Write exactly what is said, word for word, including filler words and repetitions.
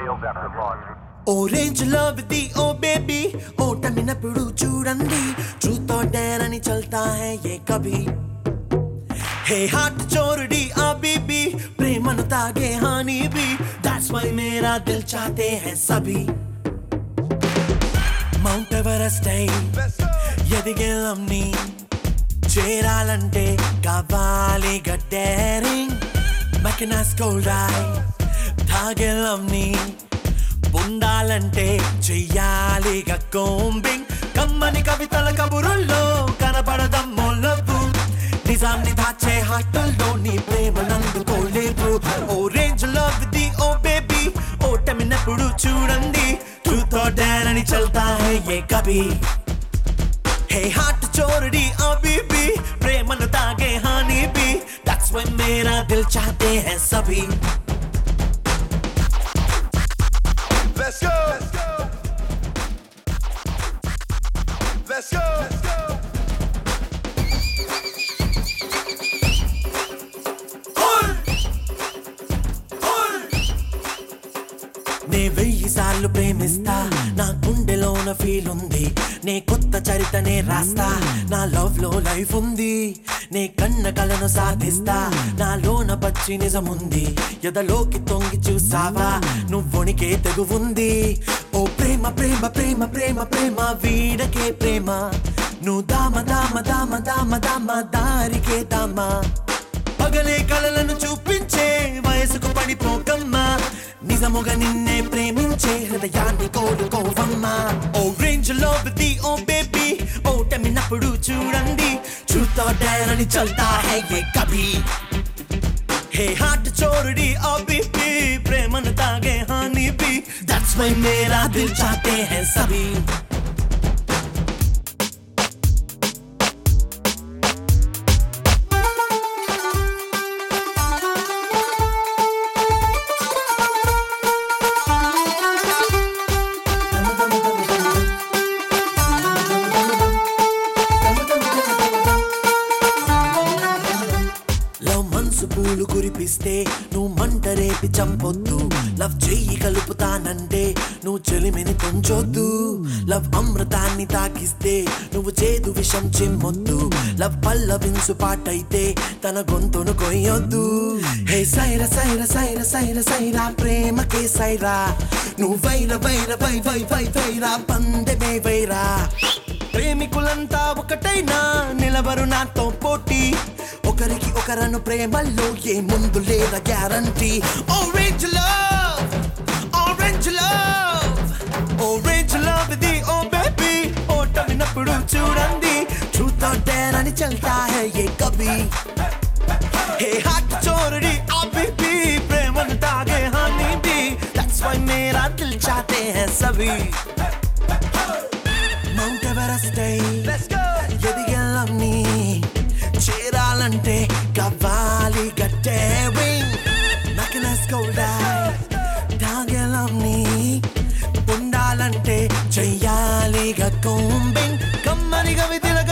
fails after launch. Orange love the oh baby ఓటమినప్పుడు చూడండి truth और डेयर అని चलता है ये कभी हे हार्ट चोरडी आ बीबी प्रेमను తాగే హానీ भी that's why मेरा दिल चाहते हैं सभी మౌంట్ ఎవరెస్ట్ అయి ఎదిగేలంని చేరాలంటే కావాలి గట్టేరింగ్ మెకనాస్ గోల్డ్ ఐ తాగేలంని పొందాలంటే చెయ్యాలిగా కోంబింగ్ కమ్మని కవితల కబురుల్లో కనపడదమ్మో లవ్వు నిజాన్ని దాచే హార్టుల్లో నీ ప్రేమ నందుకోలేవు orange love the oh baby ఓటమినప్పుడు చూడండి ట్రూత్ और डेयर అని चलता है ये कभी हे हार्ट चोरडी आ बीबी प्रेमను తాగే హానీ भी that's why मेरा दिल चाहते हैं सभी Let's go. Let's go. Let's go. Let's go. నే వెయ్యి సార్లు ప్రేమిస్తా నా గుండెలోన ఫీల్ ఉంది నే కొత్త చరితనే రాస్తా నా లవ్ లో లైఫ్ ఉంది నే కన్న కలను సాధిస్తా నాలోన పచ్చి నిజముంది ఎదలోకి తొంగి చూసావా నువ్వొనికే తెగువుంది ఓ ప్రేమ ప్రేమ ప్రేమ ప్రేమ ప్రేమ వీడకే ప్రేమ నువ్వు దామ దామ దామ దామ దామ దారికే దామ పగలే కలలను చూపించే వయసుకు పడిపోకమ్మా నిజముగా నిన్నే ప్రేమించే హృదయాన్ని కోరుకోవమ్మా orange love the oh baby ఓటమినప్పుడు చూడండి ట్రూత్ और डेयर అని चलता है ये कभी हे हार्ट चोरडी आ बीबी प्रेमను తాగే హానీ भी that's why मेरा दिल चाहते हैं सभी పూలు కురిపిస్తే నువ్వు మంట రేపి చంపొద్దు లవ్ చెయ్యి కలుపుతానంటే నువ్వు చెలిమిని కొంచొద్దు లవ్ అమృతాన్ని తాకిస్తే నువ్వు చేదు విషం చిమ్మొద్దు లవ్ పల్లవింసు పాటైతే తన గొంతును కొయ్యొద్దు హే సైరా సైరా సైరా సైరా సైరా ప్రేమకే సైరా నువ్వు వైర వైర వై వై వై వైరా పందెమే వైరా ప్రేమికులంతా ఒకటైనా నిలబరు నాతో పోటీ ఒకరికి ఒకరను ప్రేమల్లో ఏ ముందు లేదా guarantee orange love orange love orange love the oh baby ఓటమినప్పుడు చూడండి ట్రూత్ और डेयर అని चलता है ये कभी हे हार्ट चोरडी आ बीबी प्रेमను తాగే హానీ भी that's why मेरा दिल चाहते हैं सभी మౌంట్ ఎవరెస్ట్ Let's go. ఎదిగేలంని చేరాలంటే కావాలి గట్టేరింగ్ మెకనాస్ గోల్డ్ ఐ తాగేలంని పొందాలంటే చెయ్యాలిగా కోంబింగ్ కమ్మని కవితల